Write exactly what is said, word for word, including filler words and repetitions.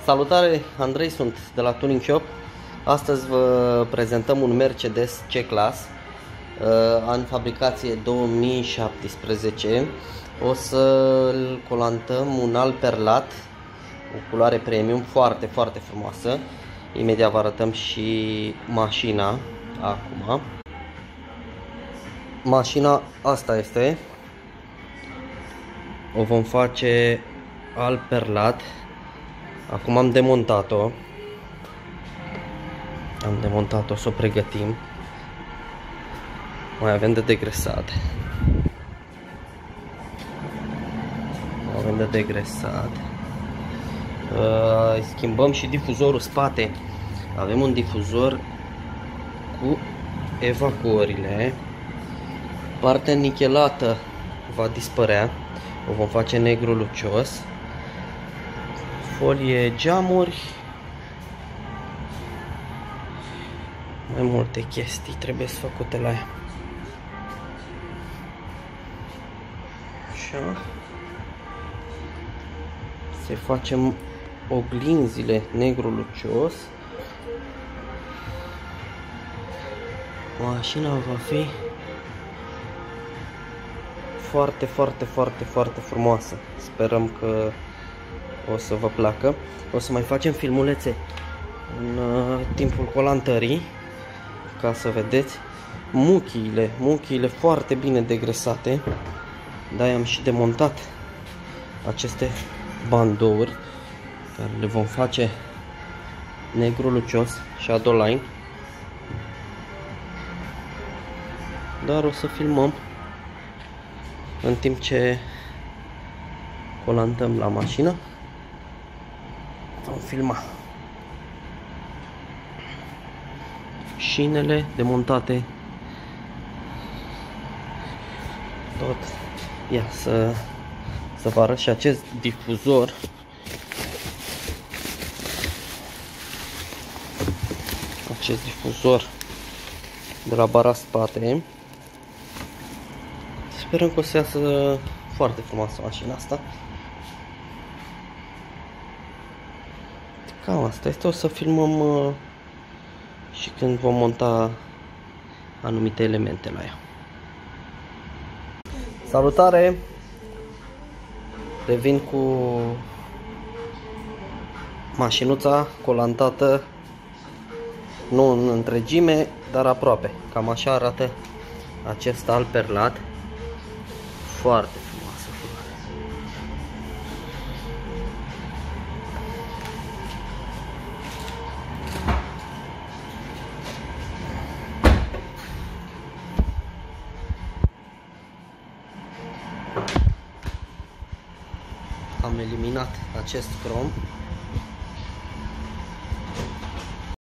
Salutare, Andrei sunt de la Tuning Shop. Astăzi vă prezentăm un Mercedes C-Class, an fabricație două mii șaptesprezece. O să-l colantăm un alb perlat, o culoare premium, foarte, foarte frumoasă. Imediat vă arătăm și mașina acum. Mașina asta este. O vom face alb perlat. Acum am demontat-o. Am demontat-o, să o pregătim. Mai avem de degresat. Mai avem de degresat. Uh, schimbăm și difuzorul spate. Avem un difuzor cu evacuările. Partea nichelată va dispărea. O vom face negru lucios. Folie geamuri. Mai multe chestii trebuie să făcute la ea. Așa. Să facem oglinzile negru lucios. Mașina va fi foarte, foarte, foarte, foarte frumoasă. Sperăm că o să vă placă. O să mai facem filmulețe în uh, timpul colantării, ca să vedeți muchiile, muchiile foarte bine degresate. De-aia am și demontat aceste bandouri, care le vom face negru lucios, shadow line. Dar o să filmăm în timp ce colantăm la mașină. Vom filma șinele demontate, tot. Ia să, să vă arăt și acest difuzor. Acest difuzor de la bara spate. Sperăm că o să iasă foarte frumoasă mașina asta. Cam asta este, o să filmăm uh, și când vom monta anumite elemente la ea. Salutare! Revin cu mașinuța colantată, nu în întregime, dar aproape. Cam așa arată acest alb perlat. Foarte frumoasă culoare. Am eliminat acest crom.